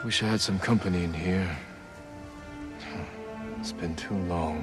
Wish I had some company in here. It's been too long.